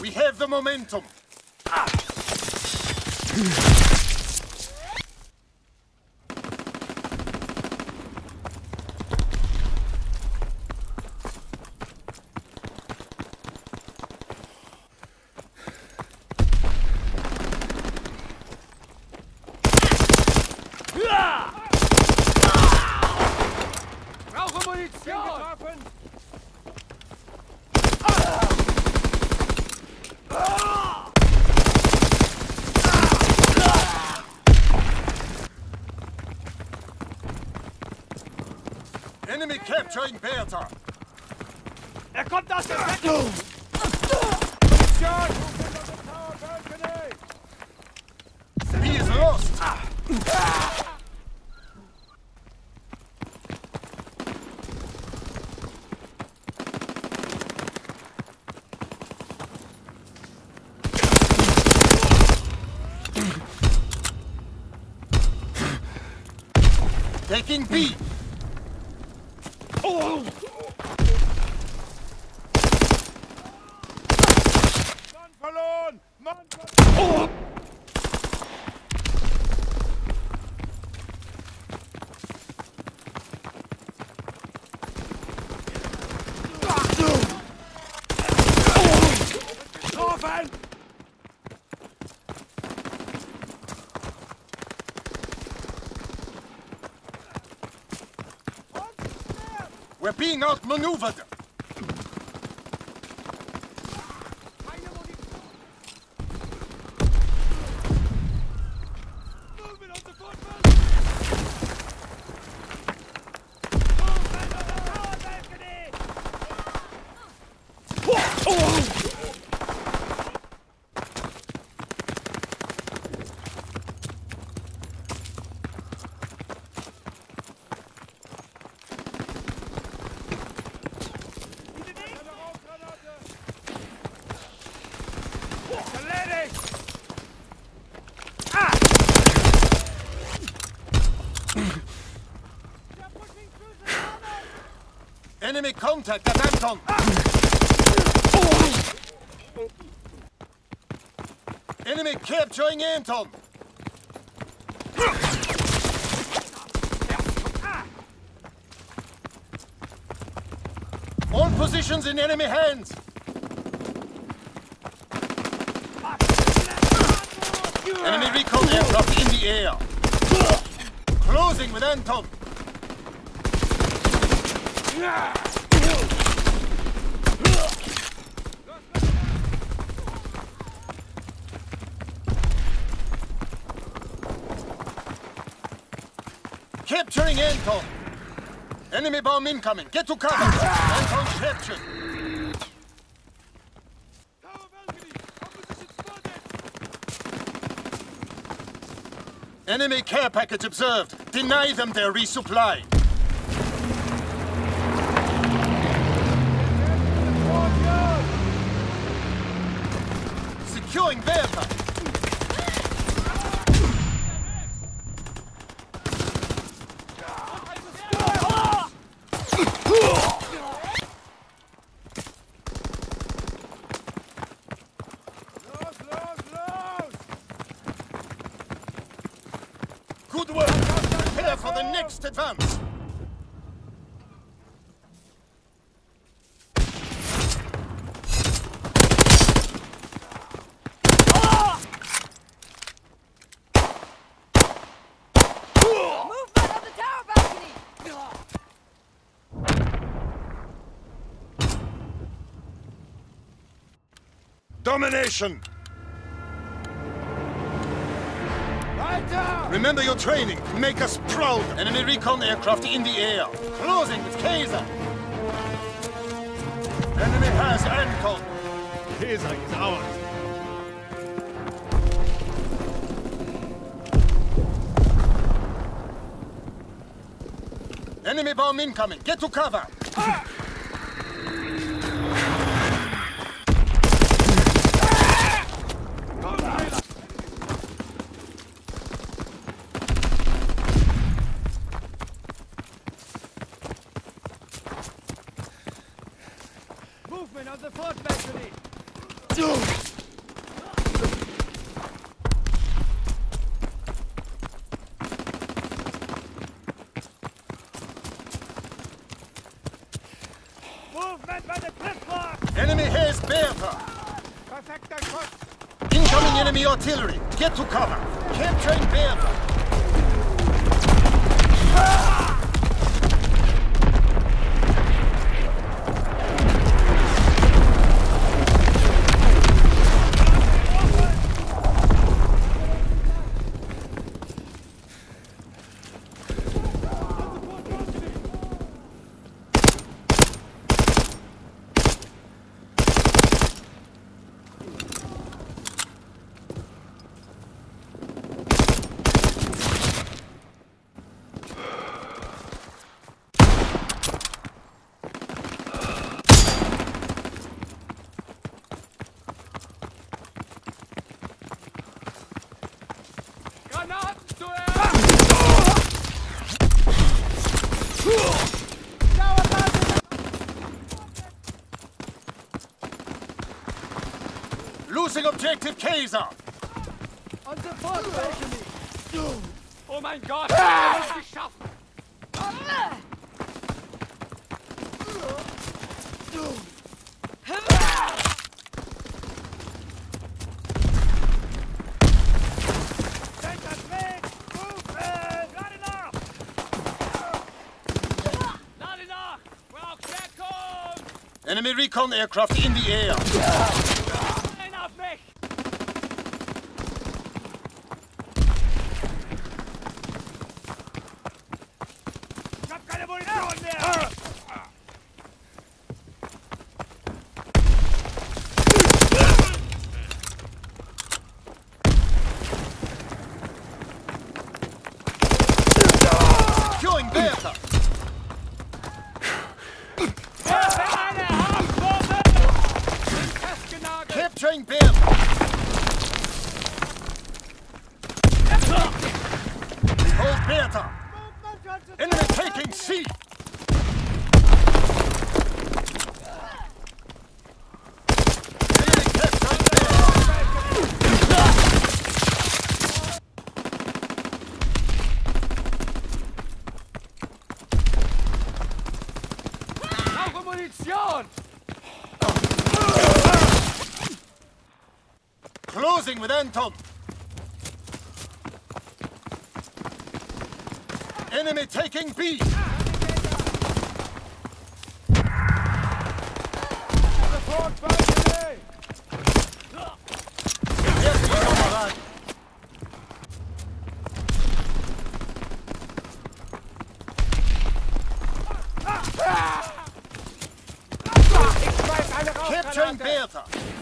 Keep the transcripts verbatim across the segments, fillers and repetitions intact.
We have the momentum. Ah. Brauche Munition! Enemy capturing Bertha. Er kommt aus dem Westen! He is lost. Taking B. Oh! Mann verloren! Mann verloren! Oh! Getroffen! We're being outmaneuvered. Enemy contact at Anton! Enemy capturing Anton! All positions in enemy hands! Enemy recon aircraft in the air! Closing with Anton! Capturing Anton! Enemy bomb incoming! Get to cover! Anton captured! Enemy care package observed! Deny them their resupply! Securing Bertha! Good work! Prepare for the next advance! Domination! Remember your training. Make us proud. Enemy recon aircraft in the air. Closing with Kaiser. Enemy has Anton. Kaiser is ours. Enemy bomb incoming. Get to cover. Ah! Movement on the fourth balcony! Movement by the cliff block! Enemy has Bertha! Perfecter Schuss! Incoming enemy artillery! Get to cover! Capturing Bertha! Losing objective Kaiser! On support, Balcony! Oh mein Gott! Wir haben es geschafft! Take that leg! Move! Uh, not enough! Not enough! Braucht Deckung! Enemy recon aircraft in the air! Nein, auf mich! Ich hab keine Munition mehr! Securing Bertha! Eine Hauptwaffe! Sind festgenagelt! Capturing Bertha! We hold Bertha! Enemy taking C! Enemy capturing Bertha! Brauche Munition! Closing with Anton! Enemy taking B! Support Balcony! Erst die Kameraden! Ich schmeiß eine Capturing Rauchgranate! Bertha!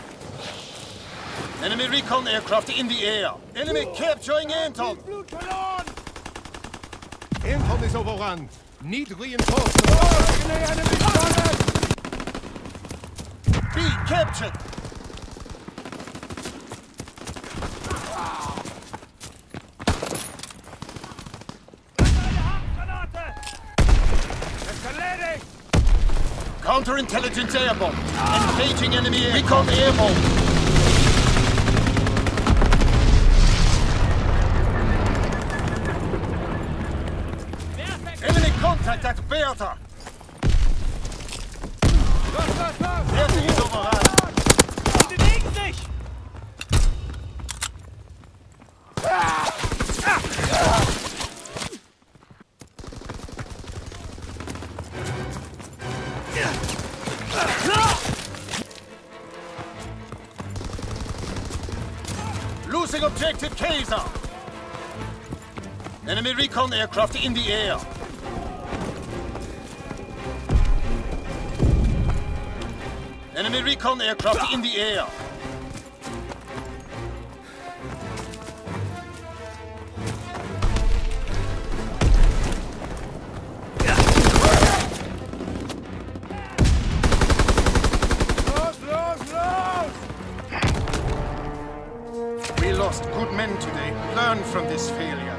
Enemy recon aircraft in the air! Enemy capturing Anton! Blut verloren! Anton is overrun. Need reinforcements. Balcony enemy spotted! B captured! Eine Handgranate! Ist erledigt! Counterintelligence airborne! Engaging enemy air. Recon airborne! Enemy contact at Bertha! Los, los, los! Bertha is overrun! Sie bewegen sich! Losing objective Kaiser! Enemy recon aircraft in the air! Enemy recon aircraft in the air! Los, los, los! We lost good men today. Learn from this failure.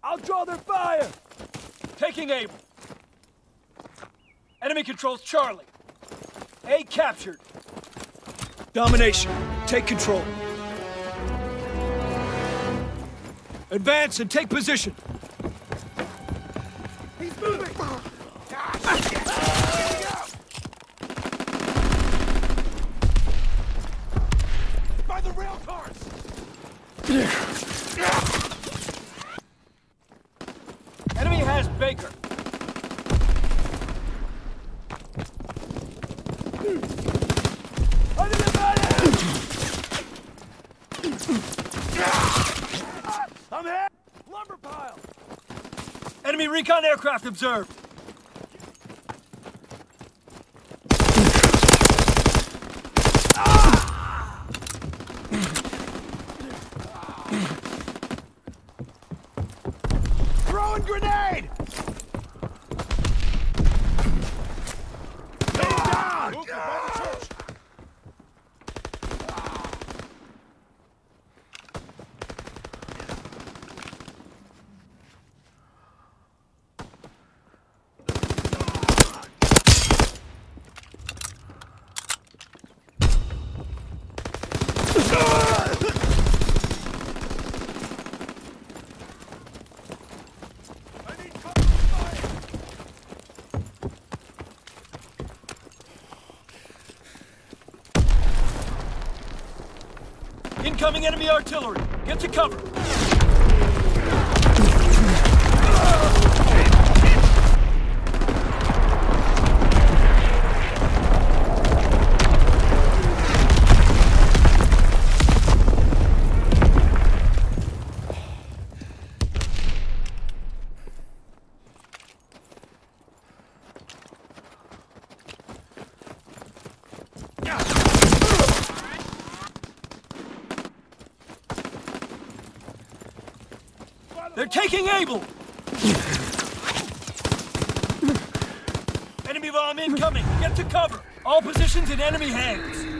I'll draw their fire! Taking Able. Enemy controls Charlie. A captured. Domination, take control. Advance and take position. He's moving! By the rail cars! Enemy has Baker. Under the banner! I'm hit! Lumber pile! Enemy recon aircraft observed. Throwing grenade! Stay down! Move by the church. I need cover fire! Incoming enemy artillery. Get to cover. They're taking Able! Enemy bomb incoming! Get to cover! All positions in enemy hands!